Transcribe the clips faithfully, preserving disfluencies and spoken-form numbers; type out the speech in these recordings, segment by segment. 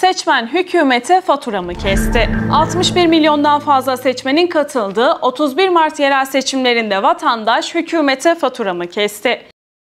Seçmen hükümete faturamı kesti. altmış bir milyondan fazla seçmenin katıldığı otuz bir Mart yerel seçimlerinde vatandaş hükümete faturamı kesti.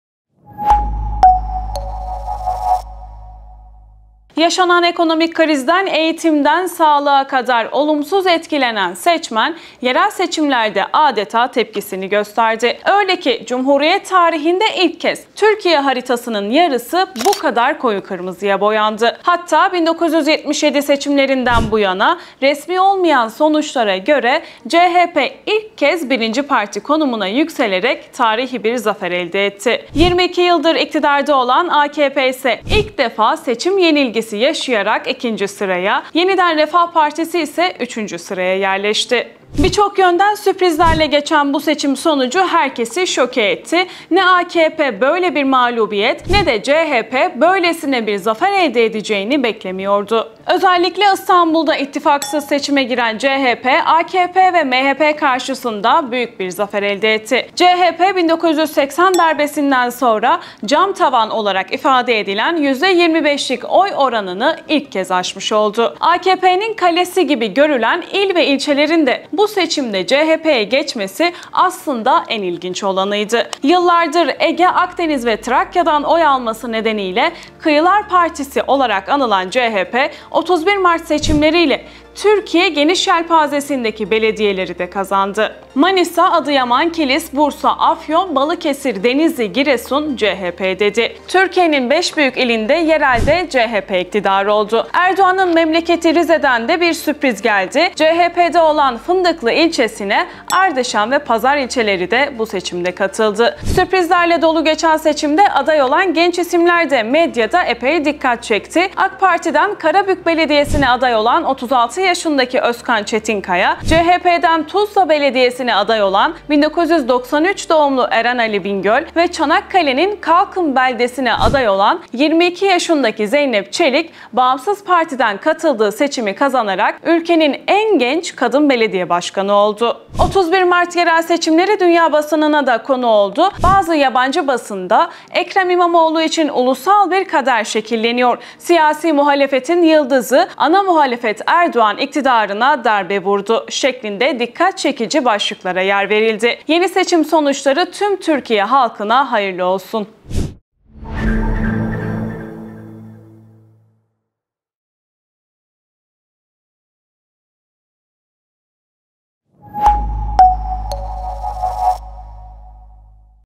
Yaşanan ekonomik krizden eğitimden sağlığa kadar olumsuz etkilenen seçmen, yerel seçimlerde adeta tepkisini gösterdi. Öyle ki Cumhuriyet tarihinde ilk kez Türkiye haritasının yarısı bu kadar koyu kırmızıya boyandı. Hatta bin dokuz yüz yetmiş yedi seçimlerinden bu yana resmi olmayan sonuçlara göre C H P ilk kez birinci parti konumuna yükselerek tarihi bir zafer elde etti. yirmi iki yıldır iktidarda olan A K P ise ilk defa seçim yenilgisi yaşayarak ikinci sıraya, Yeniden Refah Partisi ise üçüncü sıraya yerleşti. Birçok yönden sürprizlerle geçen bu seçim sonucu herkesi şoke etti. Ne A K P böyle bir mağlubiyet ne de C H P böylesine bir zafer elde edeceğini beklemiyordu. Özellikle İstanbul'da ittifaksız seçime giren C H P, A K P ve M H P karşısında büyük bir zafer elde etti. C H P bin dokuz yüz seksen darbesinden sonra cam tavan olarak ifade edilen yüzde yirmi beşlik oy oranını ilk kez aşmış oldu. A K P'nin kalesi gibi görülen il ve ilçelerin de bu Bu seçimde C H P'ye geçmesi aslında en ilginç olanıydı. Yıllardır Ege, Akdeniz ve Trakya'dan oy alması nedeniyle Kıyılar Partisi olarak anılan C H P, otuz bir Mart seçimleriyle Türkiye geniş yelpazesindeki belediyeleri de kazandı. Manisa, Adıyaman, Kilis, Bursa, Afyon, Balıkesir, Denizli, Giresun C H P dedi. Türkiye'nin beş büyük ilinde yerelde C H P iktidarı oldu. Erdoğan'ın memleketi Rize'den de bir sürpriz geldi. C H P'de olan Fındıklı ilçesine Ardeşen ve Pazar ilçeleri de bu seçimde katıldı. Sürprizlerle dolu geçen seçimde aday olan genç isimler de medyada epey dikkat çekti. AK Parti'den Karabük Belediyesi'ne aday olan otuz altı yaşındaki Özkan Çetinkaya, C H P'den Tuzla Belediyesi'ne aday olan bin dokuz yüz doksan üç doğumlu Eren Ali Bingöl ve Çanakkale'nin Kalkın beldesine aday olan yirmi iki yaşındaki Zeynep Çelik, Bağımsız Parti'den katıldığı seçimi kazanarak ülkenin en genç kadın belediye başkanı oldu. otuz bir Mart yerel seçimleri dünya basınına da konu oldu. Bazı yabancı basında Ekrem İmamoğlu için ulusal bir kader şekilleniyor. Siyasi muhalefetin yıldızı, ana muhalefet Erdoğan iktidarına darbe vurdu şeklinde dikkat çekici başlıklara yer verildi. Yeni seçim sonuçları tüm Türkiye halkına hayırlı olsun.